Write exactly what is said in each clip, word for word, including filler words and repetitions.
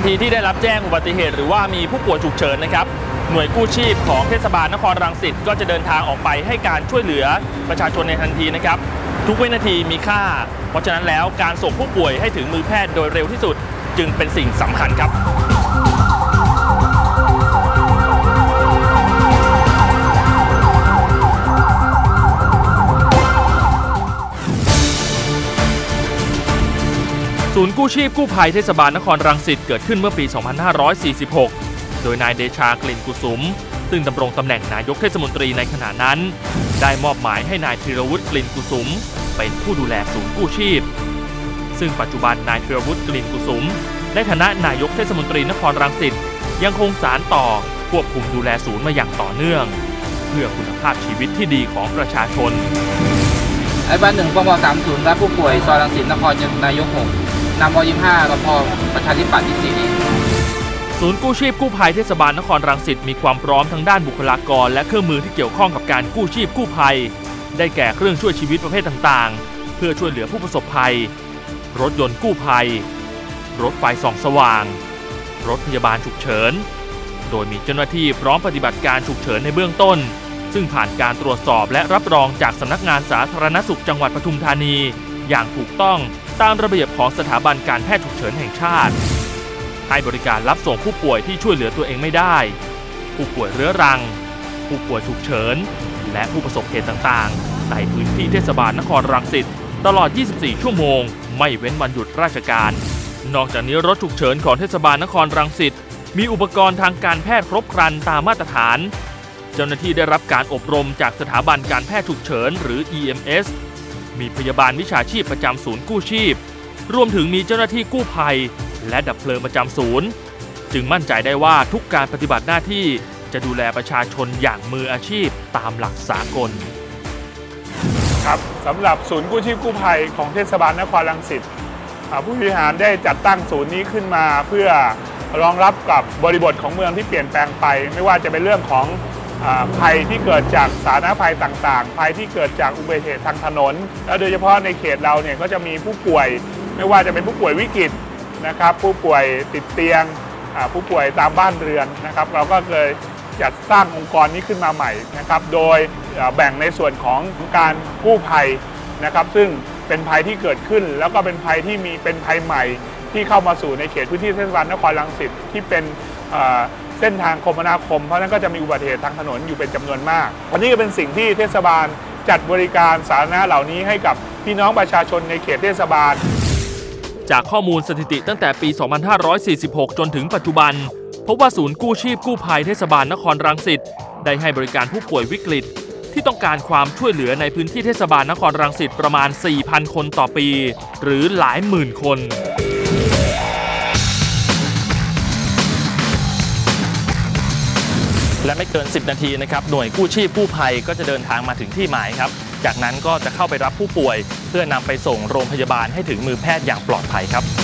ทีที่ได้รับแจ้งอุบัติเหตุหรือว่ามีผู้ป่วยฉุกเฉินนะครับหน่วยกู้ชีพของเทศบาลนครรังสิตก็จะเดินทางออกไปให้การช่วยเหลือประชาชนในทันทีนะครับทุกวินาทีมีค่าเพราะฉะนั้นแล้วการส่งผู้ป่วยให้ถึงมือแพทย์โดยเร็วที่สุดจึงเป็นสิ่งสำคัญครับศูนย์กู้ชีพกู้ภัยเทศบาลนครรังสิตเกิดขึ้นเมื่อปี สองพันห้าร้อยสี่สิบหก โดยนายเดชากลิ่นกุสุมซึ่งดำรงตำแหน่งนายกเทศมนตรีในขณะนั้นได้มอบหมายให้นายธีรวุฒิกลิ่นกุสุมเป็นผู้ดูแลศูนย์กู้ชีพซึ่งปัจจุบันนายธีรวุฒิกลิ่นกุสุมในฐานะนายกเทศมนตรีนครรังสิตยังคงสานต่อควบคุมดูแลศูนย์มาอย่างต่อเนื่องเพื่อคุณภาพชีวิตที่ดีของประชาชนไอ้บ้านหนึ่งปมสามศูนย์รับผู้ป่วยซอยรังสิตนครนายกหกนำวยี่สิบห้ารพประชาธิปัตย์ยี่สิบสี่ศูนย์กู้ชีพกู้ภัยเทศบาลนครรังสิตมีความพร้อมทั้งด้านบุคลากรและเครื่องมือที่เกี่ยวข้องกับการกู้ชีพกู้ภัยได้แก่เครื่องช่วยชีวิตประเภทต่างๆเพื่อช่วยเหลือผู้ประสบภัยรถยนต์กู้ภัยรถไฟส่องสว่างรถพยาบาลฉุกเฉินโดยมีเจ้าหน้าที่พร้อมปฏิบัติการฉุกเฉินในเบื้องต้นซึ่งผ่านการตรวจสอบและรับรองจากสำนักงานสาธารณสุขจังหวัดปทุมธานีอย่างถูกต้องตามระเบียบของสถาบันการแพทย์ฉุกเฉินแห่งชาติให้บริการรับส่งผู้ป่วยที่ช่วยเหลือตัวเองไม่ได้ผู้ป่วยเรื้อรังผู้ป่วยฉุกเฉินและผู้ประสบเหตุต่างๆในพื้นที่เทศบาลนครรังสิตตลอดยี่สิบสี่ชั่วโมงไม่เว้นวันหยุดราชการนอกจากนี้รถฉุกเฉินของเทศบาลนครรังสิตมีอุปกรณ์ทางการแพทย์ครบครันตามมาตรฐานเจ้าหน้าที่ได้รับการอบรมจากสถาบันการแพทย์ฉุกเฉินหรือ อี เอ็ม เอส มีพยาบาลวิชาชีพประจำศูนย์กู้ชีพรวมถึงมีเจ้าหน้าที่กู้ภัยและดับเพลิงประจำศูนย์จึงมั่นใจได้ว่าทุกการปฏิบัติหน้าที่จะดูแลประชาชนอย่างมืออาชีพตามหลักสากลครับสำหรับศูนย์กู้ชีพกู้ภัยของเทศบาลนครรังสิตผู้บริหารได้จัดตั้งศูนย์นี้ขึ้นมาเพื่อรองรับกับบริบทของเมืองที่เปลี่ยนแปลงไปไม่ว่าจะเป็นเรื่องของภัยที่เกิดจากสาธารณภัยต่างๆภัยที่เกิดจากอุบัติเหตุทางถนนและโดยเฉพาะในเขตเราเนี่ยก็จะมีผู้ป่วยไม่ว่าจะเป็นผู้ป่วยวิกฤตนะครับผู้ป่วยติดเตียงผู้ป่วยตามบ้านเรือนนะครับเราก็เลยจัดสร้างองค์กรนี้ขึ้นมาใหม่นะครับโดยแบ่งในส่วนของการกู้ภัยนะครับซึ่งเป็นภัยที่เกิดขึ้นแล้วก็เป็นภัยที่มีเป็นภัยใหม่ที่เข้ามาสู่ในเขตพื้นที่เทศบาลนครรังสิตที่เป็นเส้นทางคมนาคมเพราะนั้นก็จะมีอุบัติเหตุทางถนนอยู่เป็นจำนวนมากอันนี้ก็เป็นสิ่งที่เทศบาลจัดบริการสาธารณะเหล่านี้ให้กับพี่น้องประชาชนในเขตเทศบาลจากข้อมูลสถิติตั้งแต่ปี สองพันห้าร้อยสี่สิบหก จนถึงปัจจุบันพบว่าศูนย์กู้ชีพกู้ภัยเทศบาลนครรังสิตได้ให้บริการผู้ป่วยวิกฤตที่ต้องการความช่วยเหลือในพื้นที่เทศบาลนครรังสิตประมาณ สี่พัน คนต่อปีหรือหลายหมื่นคนและไม่เกินสิบนาทีนะครับหน่วยกู้ชีพกู้ภัยก็จะเดินทางมาถึงที่หมายครับจากนั้นก็จะเข้าไปรับผู้ป่วยเพื่อนำไปส่งโรงพยาบาลให้ถึงมือแพทย์อย่างปลอดภัยครับ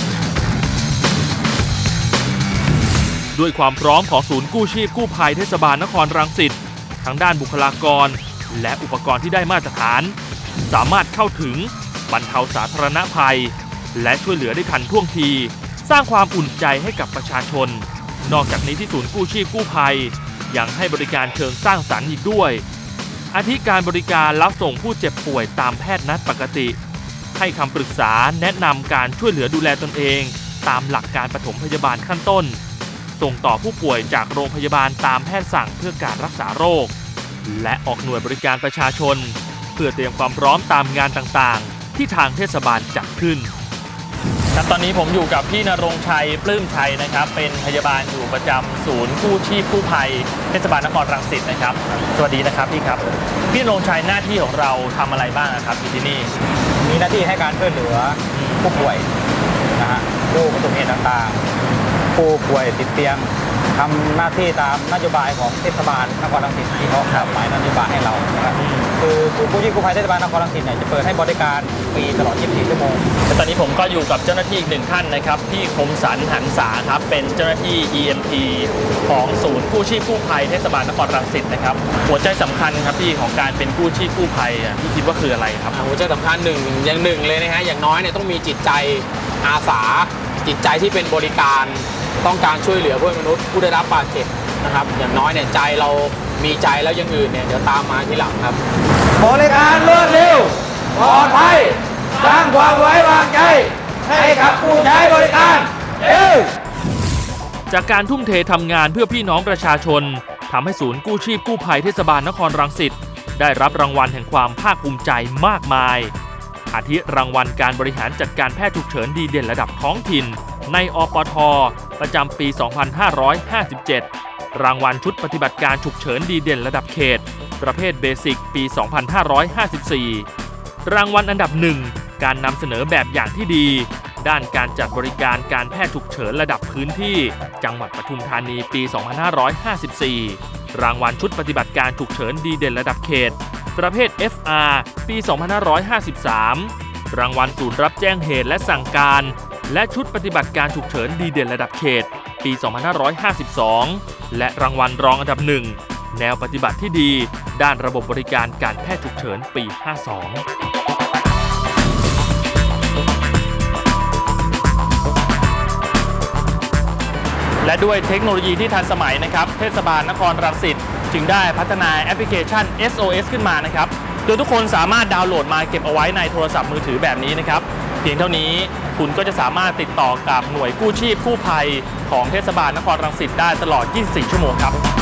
ด้วยความพร้อมของศูนย์กู้ชีพกู้ภัยเทศบาลนครรังสิตทั้งด้านบุคลากรและอุปกรณ์ที่ได้มาตรฐานสามารถเข้าถึงบรรเทาสาธารณภัยและช่วยเหลือได้ทันท่วงทีสร้างความอุ่นใจให้กับประชาชนนอกจากนี้ที่ศูนย์กู้ชีพกู้ภัยยังให้บริการเชิงสร้างสรรค์อีกด้วยอาทิการบริการรับส่งผู้เจ็บป่วยตามแพทย์นัดปกติให้คำปรึกษาแนะนำการช่วยเหลือดูแลตนเองตามหลักการปฐมพยาบาลขั้นต้นส่งต่อผู้ป่วยจากโรงพยาบาลตามแพทย์สั่งเพื่อการรักษาโรคและออกหน่วยบริการประชาชนเพื่อเตรียมความพร้อมตามงานต่างๆที่ทางเทศบาลจัดขึ้นครับตอนนี้ผมอยู่กับพี่ณรงค์ชัยปลื้มชัยนะครับเป็นพยาบาลอยู่ประจำศูนย์กู้ชีพกู้ภัยเทศบาลนครรังสิตนะครับสวัสดีนะครับพี่ครับพี่ณรงค์ชัยหน้าที่ของเราทำอะไรบ้างครับที่นี่มีหน้าที่ให้การช่วยเหลือผู้ป่วยนะฮะผู้ประสบเหตุต่างๆผู้ป่วยติดเตียงทำหน้าที่ตามนโยบายของเทศบาลนครรังสิตที่เขาหมายนโยบายให้เรานะครับคือศูนย์กู้ชีพกู้ภัยเทศบาลนครรังสิตเนี่ยจะเปิดให้บริการฟรีตลอดยี่สิบสี่ชั่วโมงแต่ตอนนี้ผมก็อยู่กับเจ้าหน้าที่อีกหนึ่งท่านนะครับพี่คมสันหันษาครับเป็นเจ้าหน้าที่ อี เอ็ม พี ของศูนย์กู้ชีพกู้ภัยเทศบาลนครรังสิตนะครับหัวใจสำคัญครับพี่ของการเป็นกู้ชีพกู้ภัยพี่คิดว่าคืออะไรครับหัวใจสำคัญหนึ่งอย่างหนึ่งเลยนะฮะอย่างน้อยเนี่ยต้องมีจิตใจอาสาจิตใจที่เป็นบริการต้องการช่วยเหลือเพื่อนมนุษย์ผู้ได้รับบาดเจ็บนะครับอย่างน้อยเนี่ยใจเรามีใจแล้วอย่างอื่นเนี่ยเดี๋ยวตามมาทีหลังครับบริการรวดเร็วปลอดภัยสร้างความไว้วางใจให้กับผู้ใช้บริการเอ้จากการทุ่มเททำงานเพื่อพี่น้องประชาชนทำให้ศูนย์กู้ชีพกู้ภัยเทศบาลนครรังสิตได้รับรางวัลแห่งความภาคภูมิใจมากมายอาทิรางวัลการบริหารจัดการแพทย์ฉุกเฉินดีเด่นระดับท้องถิ่นในอปท.ประจำปี สองพันห้าร้อยห้าสิบเจ็ด รางวัลชุดปฏิบัติการฉุกเฉินดีเด่นระดับเขตประเภทเบสิกปี สองพันห้าร้อยห้าสิบสี่ รางวัลอันดับหนึ่งการนำเสนอแบบอย่างที่ดีด้านการจัดบริการการแพทย์ฉุกเฉินระดับพื้นที่จังหวัดปทุมธานีปี สองพันห้าร้อยห้าสิบสี่ รางวัลชุดปฏิบัติการฉุกเฉินดีเด่นระดับเขตประเภท เอฟ อาร์ ปี สองพันห้าร้อยห้าสิบสาม รางวัลศูนย์รับแจ้งเหตุและสั่งการและชุดปฏิบัติการฉุกเฉินดีเด่นระดับเขตปี สองพันห้าร้อยห้าสิบสอง และรางวัลรองอันดับหนึ่งแนวปฏิบัติที่ดีด้านระบบบริการการแพทย์ฉุกเฉินปี ห้าสิบสองและด้วยเทคโนโลยีที่ทันสมัยนะครับเทศบาลนครรังสิตจึงได้พัฒนาแอปพลิเคชัน เอส โอ เอส ขึ้นมานะครับโดยทุกคนสามารถดาวน์โหลดมาเก็บเอาไว้ในโทรศัพท์มือถือแบบนี้นะครับเพียงเท่านี้คุณก็จะสามารถติดต่อกับหน่วยกู้ชีพกู้ภัยของเทศบาลนครรังสิตได้ตลอด ยี่สิบสี่ ชั่วโมงครับ